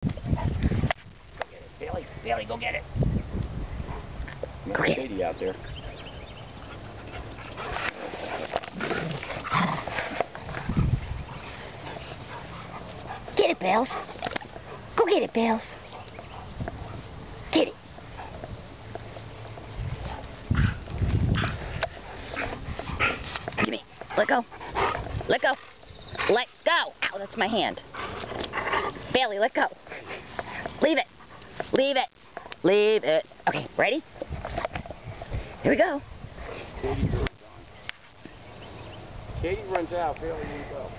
Bailey, Bailey, go get it. Go get Katie out there. Get it, Bales. Go get it, Bales. Get it. Give me. Let go. Let go. Let go. Ow, that's my hand. Bailey, let go. Leave it. Leave it. Leave it. Okay, ready? Here we go. Katie runs out. Bailey runs out.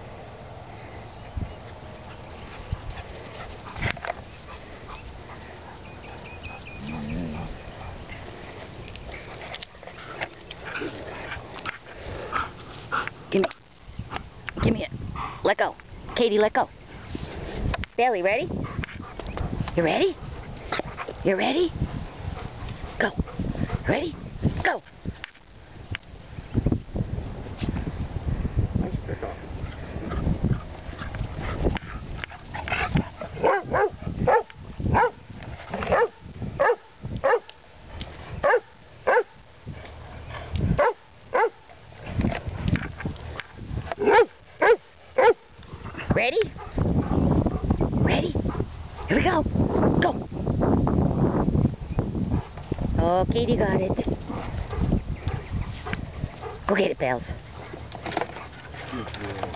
Give me it. Let go. Katie, let go. Bailey, ready? You ready? You ready? Go. Ready? Go. Nice pick up. Ready? Ready? Here we go. Go. Oh, Katie got it. Go get it, Bales. Good boy.